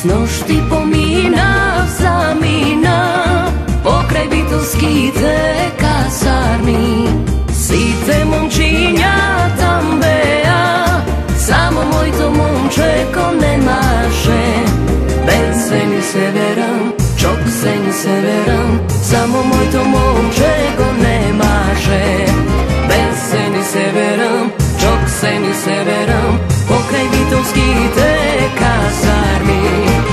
S nošti pomina, zamina, pokraj Vitolskite kasarni. Site momčinja tam beja, samo moj to momčeko ne maše. Beseni severam, čok seni severam, samo moj to momčeko ne maše. Beseni severam, čok seni severam, pokraj Vitolskite kasarni.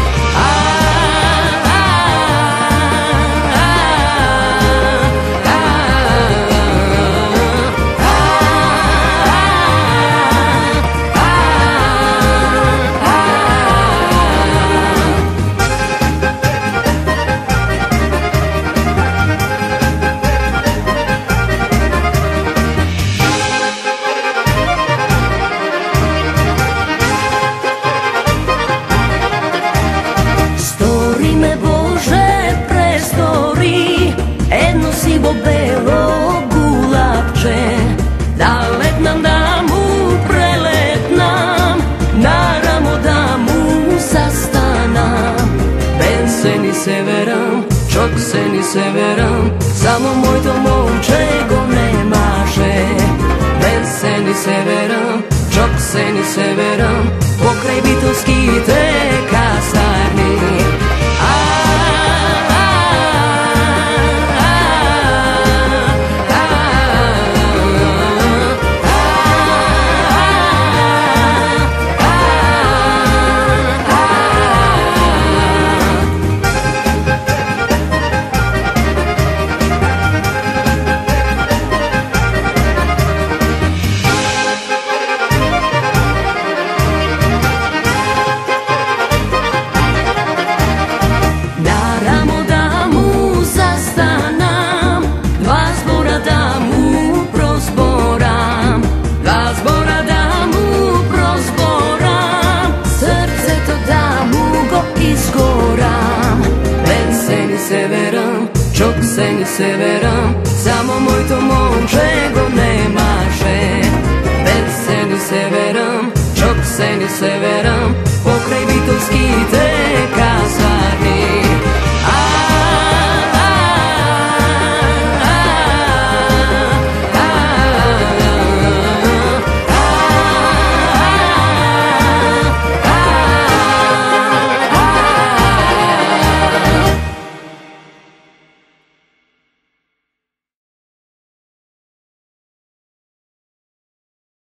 Sivo belo gulapče, da letnam da mu preletnam, naravno da mu zastanam. Ben se ni severam, čok se ni severam, samo moj to momčego ne maše. Ben se ni severam, čok se ni severam, pokraj Vitolskite kasarni. Čok se ni severam, samo moj to momčego ne maše. Ben se ni severam, čok se ni severam,